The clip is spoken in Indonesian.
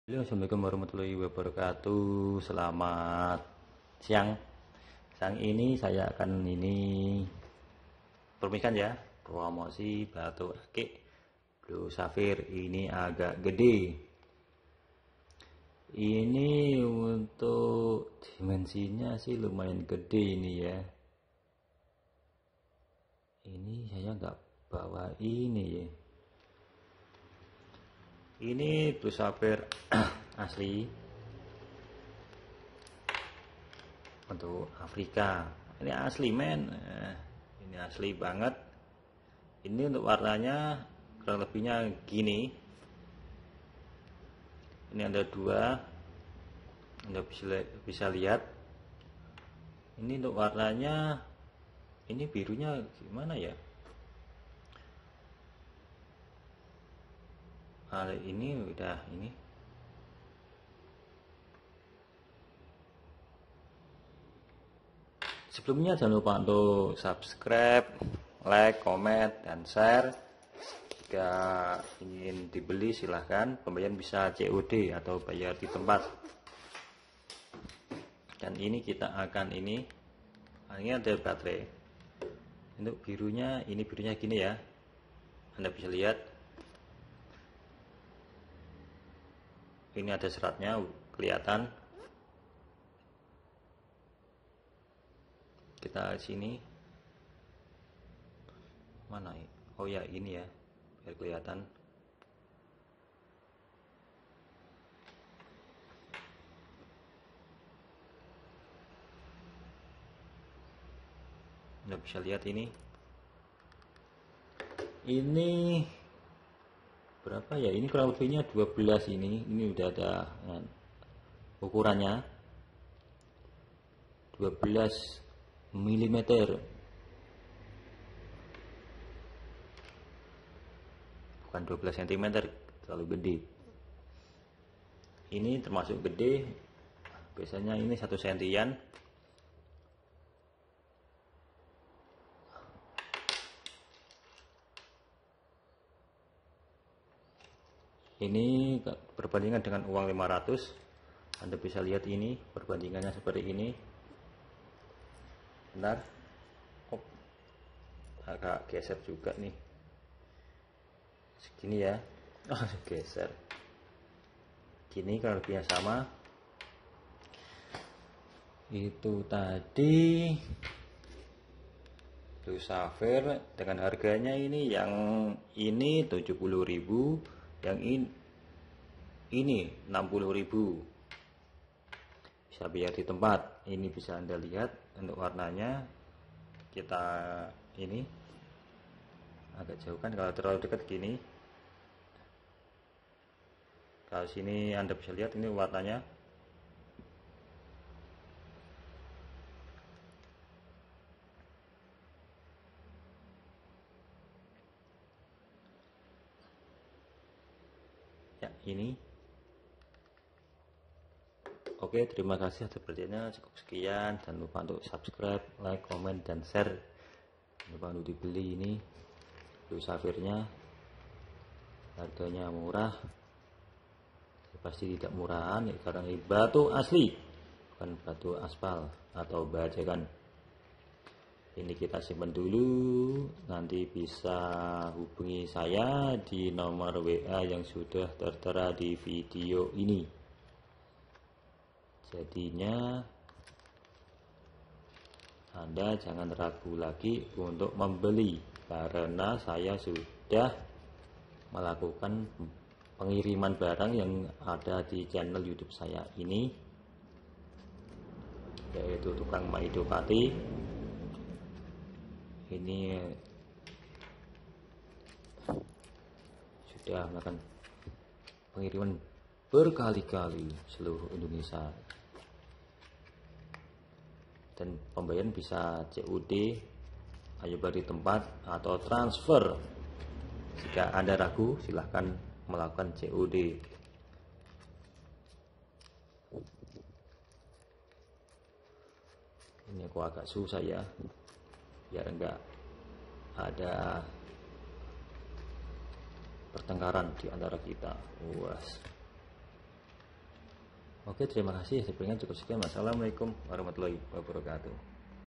Halo, Assalamualaikum warahmatullahi wabarakatuh. Selamat siang. Siang ini saya akan permikan ya, promosi batu akik Blue Sapphire. Ini agak gede. Ini untuk dimensinya sih lumayan gede ini ya. Ini saya nggak bawa ini ya. Ini Blue Sapphire asli untuk Afrika. Ini asli men, ini asli banget. Ini untuk warnanya kurang lebihnya gini. Ini ada dua, Anda bisa lihat. Ini untuk warnanya, ini birunya gimana ya? Ini udah ini. Sebelumnya jangan lupa untuk subscribe, like, comment, dan share. Jika ingin dibeli silahkan, pembayaran bisa COD atau bayar di tempat. Dan ini kita akan ini ada baterai. Untuk birunya, ini birunya gini ya. Anda bisa lihat. Ini ada seratnya kelihatan. Kita sini mana ya? Oh ya, ini ya, biar kelihatan. Anda bisa lihat ini berapa ya, ini kurang lebihnya 12. Ini udah ada ukurannya 12 mm, bukan 12 cm, terlalu gede. Ini termasuk gede, biasanya ini 1 sentian. Ini perbandingan dengan uang 500. Anda bisa lihat ini perbandingannya seperti ini. Bentar, oh, agak geser juga nih, segini ya. Oh, geser gini, kalau lebihnya sama. Itu tadi Blue Sapphire dengan harganya ini, yang ini 70.000, yang ini 60.000. Bisa bayar di tempat. Ini bisa Anda lihat untuk warnanya. Kita ini agak jauhkan, kalau terlalu dekat gini. Kalau sini Anda bisa lihat ini warnanya. Ya, ini. Oke, terima kasih atas perhatiannya. Cukup sekian. Jangan lupa untuk subscribe, like, comment, dan share. Jangan lupa untuk dibeli ini Blue Sapphire-nya. Harganya murah. Pasti tidak murahan ya, karena ini batu asli, bukan batu aspal atau bajakan. Ini kita simpan dulu, nanti bisa hubungi saya di nomor WA yang sudah tertera di video ini. Jadinya Anda jangan ragu lagi untuk membeli, karena saya sudah melakukan pengiriman barang yang ada di channel YouTube saya ini, yaitu Tukang Maidopati. Ini sudah melakukan pengiriman berkali-kali seluruh Indonesia, dan pembayaran bisa COD, ayo beli tempat, atau transfer. Jika Anda ragu, silahkan melakukan COD. Ini aku agak susah ya, biar enggak ada pertengkaran di antara kita. Oke, terima kasih. Sebenarnya cukup sekian. Wassalamualaikum warahmatullahi wabarakatuh.